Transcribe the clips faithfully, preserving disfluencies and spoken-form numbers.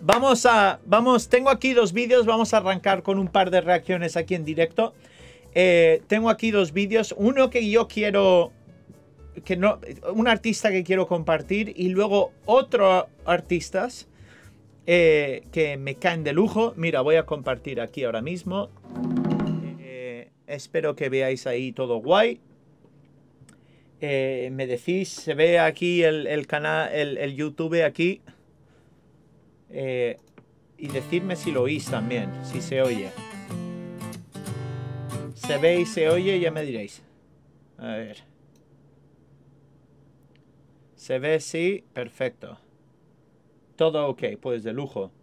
vamos a... Vamos, tengo aquí dos vídeos. Vamos a arrancar con un par de reacciones aquí en directo. Eh, tengo aquí dos vídeos. Uno que yo quiero... que no, un artista que quiero compartir. Y luego otro artistas eh, que me caen de lujo. Mira, voy a compartir aquí ahora mismo. Eh, espero que veáis ahí todo guay. Eh, me decís, se ve aquí el, el canal, el, el YouTube aquí. Eh, y decidme si lo oís también, si se oye. Se ve y se oye, ya me diréis. A ver. Se ve, sí, perfecto. Todo ok, pues de lujo.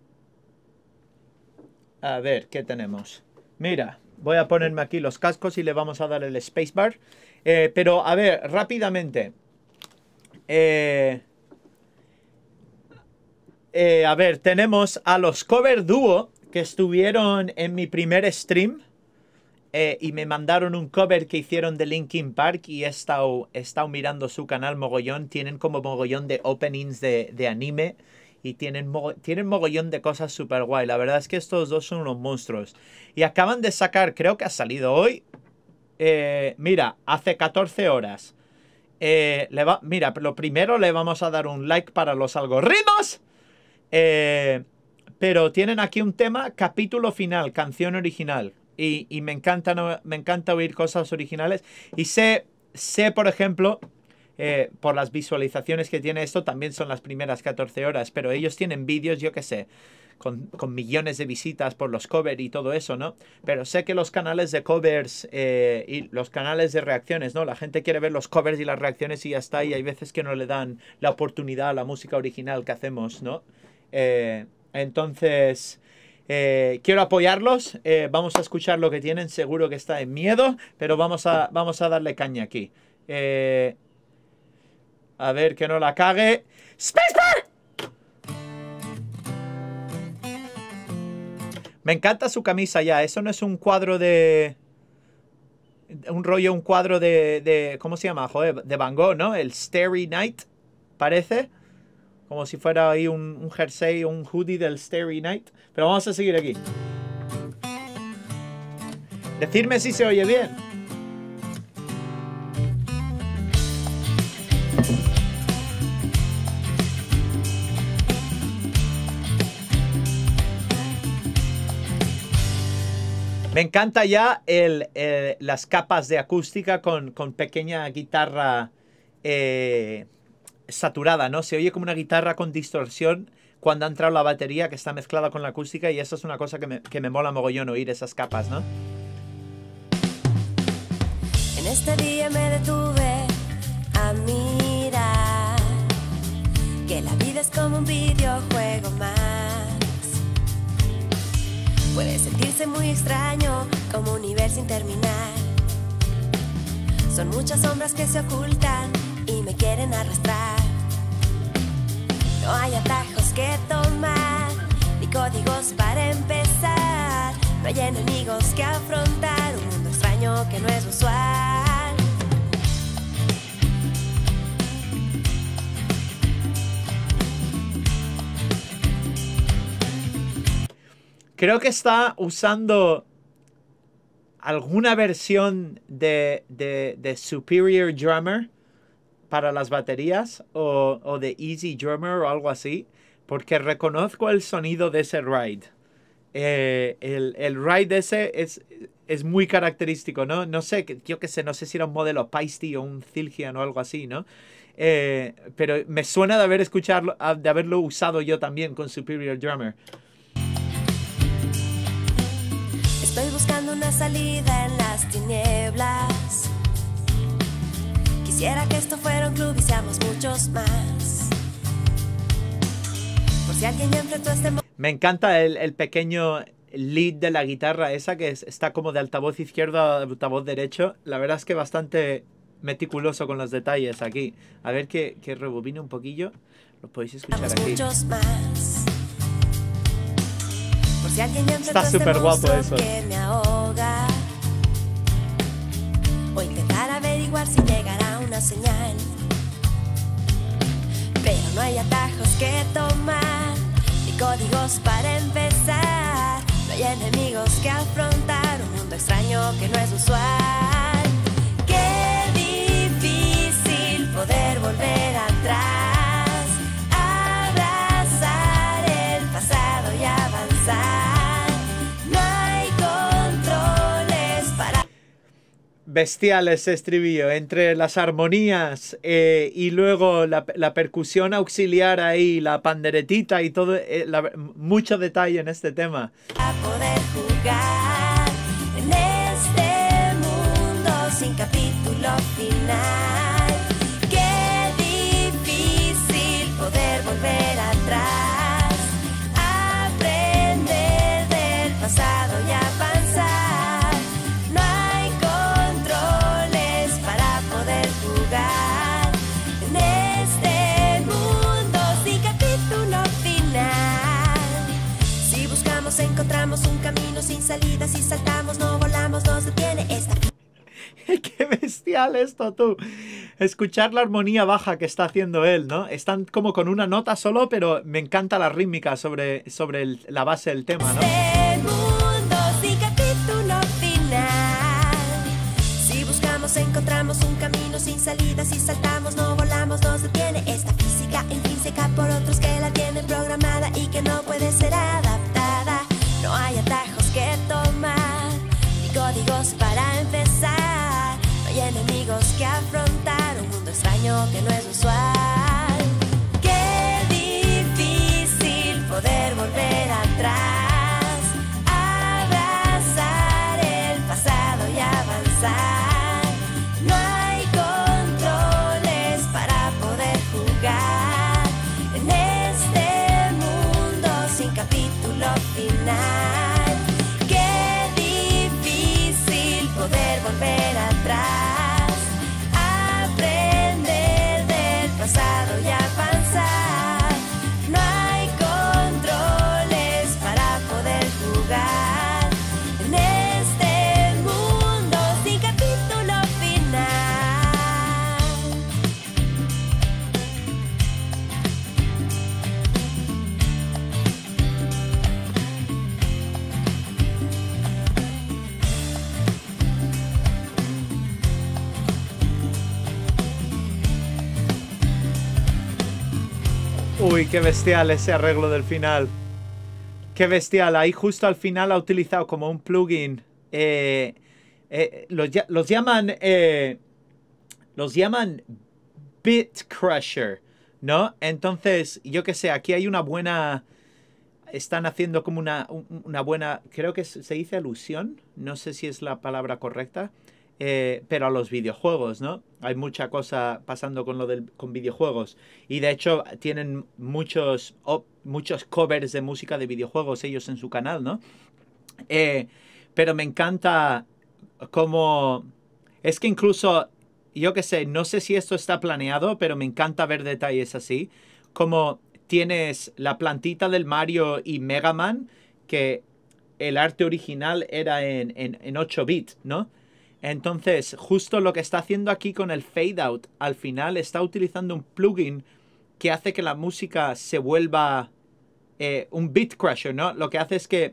A ver, ¿qué tenemos? Mira, voy a ponerme aquí los cascos y le vamos a dar el spacebar. Eh, pero, a ver, rápidamente. Eh, eh, a ver, tenemos a los Cover Duo que estuvieron en mi primer stream. Eh, y me mandaron un cover que hicieron de Linkin Park y he estado, he estado mirando su canal mogollón. Tienen como mogollón de openings de, de anime. Y tienen, mogo, tienen mogollón de cosas súper guay. La verdad es que estos dos son unos monstruos. Y acaban de sacar, creo que ha salido hoy. Eh, mira, hace catorce horas. Eh, le va, mira, lo primero le vamos a dar un like para los algoritmos. Eh, pero tienen aquí un tema, capítulo final, canción original. Y, y me, encanta, no, me encanta oír cosas originales. Y sé, sé por ejemplo, eh, por las visualizaciones que tiene esto, también son las primeras catorce horas. Pero ellos tienen vídeos, yo qué sé, con, con millones de visitas por los covers y todo eso, ¿no? Pero sé que los canales de covers eh, y los canales de reacciones, ¿no? La gente quiere ver los covers y las reacciones y ya está. Y hay veces que no le dan la oportunidad a la música original que hacemos, ¿no? Eh, entonces... Eh, quiero apoyarlos, eh, vamos a escuchar lo que tienen, seguro que está en miedo, pero vamos a, vamos a darle caña aquí. Eh, a ver que no la cague. ¡Spacebar! Me encanta su camisa ya, eso no es un cuadro de... Un rollo, un cuadro de... de ¿cómo se llama? Joder, de Van Gogh, ¿no? El Starry Night, parece. Como si fuera ahí un, un jersey o un hoodie del Starry Night. Pero vamos a seguir aquí. Decidme si se oye bien. Me encanta ya el, el, las capas de acústica con, con pequeña guitarra... Eh, saturada, ¿no? Se oye como una guitarra con distorsión cuando ha entrado la batería que está mezclada con la acústica y eso es una cosa que me, que me mola mogollón oír esas capas, ¿no? En este día me detuve a mirar que la vida es como un videojuego más. Puede sentirse muy extraño como un nivel sin terminar. Son muchas sombras que se ocultan y me quieren arrastrar. No hay atajos que tomar, ni códigos para empezar. No hay enemigos que afrontar, un mundo extraño que no es usual. Creo que está usando alguna versión de, de, de Superior Drummer para las baterías o, o de Easy Drummer o algo así, porque reconozco el sonido de ese ride. Eh, el, el ride ese es, es muy característico, ¿no? No sé, yo qué sé, no sé si era un modelo Paiste o un Zildjian o algo así, ¿no? Eh, pero me suena de haber escucharlo, de haberlo usado yo también con Superior Drummer. Estoy buscando una salida en las tinieblas. Quisiera que esto fuera un club y seamos muchos más. Por si alguien ya enfrentó este... Me encanta el, el pequeño lead de la guitarra esa que es, está como de altavoz izquierdo a altavoz derecho. La verdad es que bastante meticuloso con los detalles aquí. A ver que, que rebobine un poquillo. Lo podéis escuchar aquí. Muchos más. Por si alguien ya enfrentó está súper este guapo eso. Que me ahoga. O intentar averiguar si llegará una señal. Pero no hay atajos que tomar, ni códigos para empezar. No hay enemigos que afrontar, un mundo extraño que no es usual. Qué difícil poder volver atrás, abrazar el pasado y avanzar. No hay controles para... Bestial ese estribillo, entre las armonías eh, y luego la, la percusión auxiliar ahí, la panderetita y todo, eh, la, mucho detalle en este tema. A poder jugar en este mundo sin capítulo final. Qué difícil poder volver atrás, aprender del pasado y avanzar. No hay controles para poder jugar en este mundo sin capítulo final. Si buscamos, encontramos un camino sin salida. Si saltamos, no volamos, no se detiene esta. ¡Qué bestial esto, tú! Escuchar la armonía baja que está haciendo él, ¿no? Están como con una nota solo, pero me encanta la rítmica sobre, sobre el, la base del tema, ¿no? Este mundo sin capítulo final. Si buscamos, encontramos un camino sin salida. Si saltamos, no volamos, no se detiene esta física intrínseca por otros que la tienen programada y que no puede ser adaptada. No hay atajos que tomar, ni códigos para empezar. No hay enemigos que afrontar, un mundo extraño que no es usual. Qué difícil poder volver atrás, abrazar el pasado y avanzar. No hay controles para poder jugar en este mundo sin capítulo final. Qué difícil poder volver atrás, aprender del pasado y avanzar. No hay controles para poder jugar en este mundo sin capítulo final. Uy, qué bestial ese arreglo del final. Qué bestial. Ahí justo al final ha utilizado como un plugin. Eh, eh, los, los llaman... Eh, los llaman Bit Crusher, ¿no? Entonces, yo qué sé, aquí hay una buena... Están haciendo como una, una buena... Creo que se dice alusión. No sé si es la palabra correcta. Eh, pero a los videojuegos, ¿no? Hay mucha cosa pasando con lo del con videojuegos. Y de hecho tienen muchos, oh, muchos covers de música de videojuegos ellos en su canal, ¿no? Eh, pero me encanta cómo... Es que incluso, yo qué sé, no sé si esto está planeado, pero me encanta ver detalles así. Como tienes la plantita del Mario y Mega Man, que el arte original era en, en, en ocho bits, ¿no? Entonces, justo lo que está haciendo aquí con el fade out, al final está utilizando un plugin que hace que la música se vuelva eh, un beat crusher, ¿no? Lo que hace es que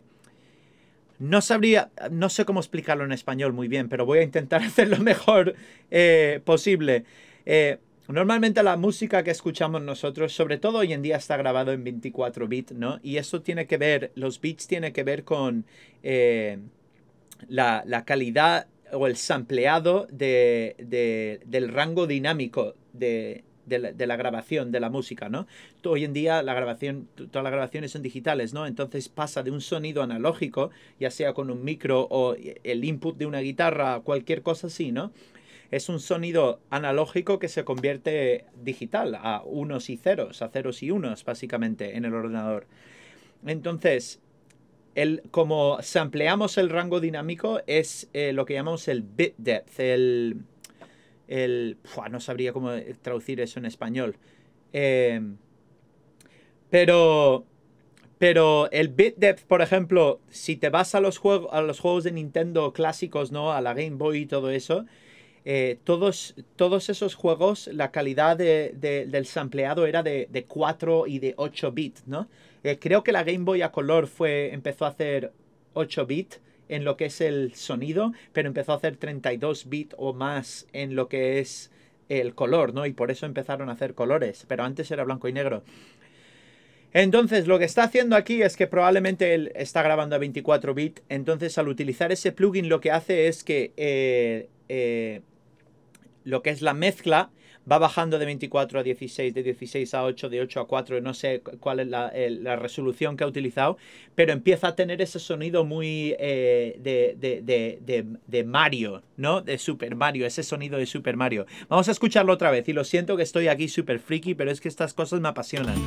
no sabría, no sé cómo explicarlo en español muy bien, pero voy a intentar hacerlo mejor eh, posible. Eh, normalmente la música que escuchamos nosotros, sobre todo hoy en día, está grabado en veinticuatro bits, ¿no? Y eso tiene que ver, los beats tienen que ver con eh, la, la calidad o el sampleado de, de, del rango dinámico de, de, la, de la grabación de la música, ¿no? Hoy en día la grabación, todas las grabaciones son digitales, ¿no? Entonces pasa de un sonido analógico, ya sea con un micro o el input de una guitarra, cualquier cosa así, ¿no? Es un sonido analógico que se convierte digital a unos y ceros, a ceros y unos, básicamente, en el ordenador. Entonces... El, como sampleamos el rango dinámico es eh, lo que llamamos el bit depth, el... el ¡fua! No sabría cómo traducir eso en español. Eh, pero, pero el bit depth, por ejemplo, si te vas a los, juego, a los juegos de Nintendo clásicos, ¿no? A la Game Boy y todo eso, eh, todos, todos esos juegos, la calidad de, de, del sampleado era de, de cuatro y de ocho bits, ¿no? Eh, creo que la Game Boy a color fue, empezó a hacer ocho bits en lo que es el sonido, pero empezó a hacer treinta y dos bits o más en lo que es el color, ¿no? Y por eso empezaron a hacer colores, pero antes era blanco y negro. Entonces, lo que está haciendo aquí es que probablemente él está grabando a veinticuatro bits. Entonces, al utilizar ese plugin, lo que hace es que eh, eh, lo que es la mezcla va bajando de veinticuatro a dieciséis, de dieciséis a ocho, de ocho a cuatro. No sé cuál es la, el, la resolución que ha utilizado, pero empieza a tener ese sonido muy eh, de, de, de, de, de Mario, ¿no? De Super Mario, ese sonido de Super Mario. Vamos a escucharlo otra vez. Y lo siento que estoy aquí súper friki, pero es que estas cosas me apasionan.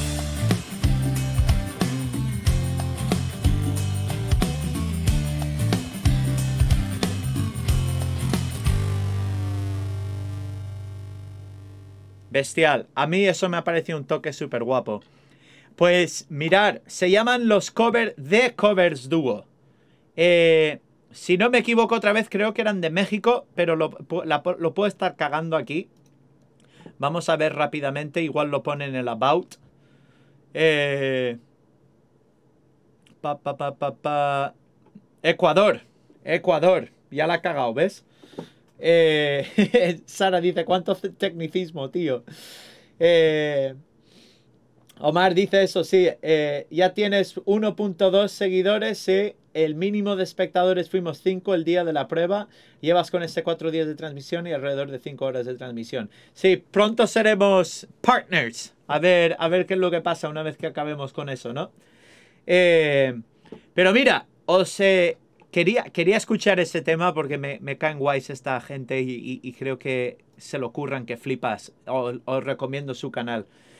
Bestial. A mí eso me ha parecido un toque súper guapo. Pues mirar, se llaman los Cover The Covers Duo. Eh, si no me equivoco otra vez, creo que eran de México, pero lo, la, lo puedo estar cagando aquí. Vamos a ver rápidamente, igual lo pone en el About. Eh, pa, pa, pa, pa, pa. Ecuador. Ecuador. Ya la ha cagado, ¿ves? Eh, Sara dice, ¿cuánto tecnicismo, tío? Eh, Omar dice eso, sí. Eh, ya tienes uno punto dos seguidores, sí. El mínimo de espectadores fuimos cinco el día de la prueba. Llevas con este cuatro días de transmisión y alrededor de cinco horas de transmisión. Sí, pronto seremos partners. A ver, a ver qué es lo que pasa una vez que acabemos con eso, ¿no? Eh, pero mira, os... Eh, Quería, quería escuchar ese tema porque me, me caen guays esta gente y, y, y creo que se lo ocurran que flipas. Os, os recomiendo su canal.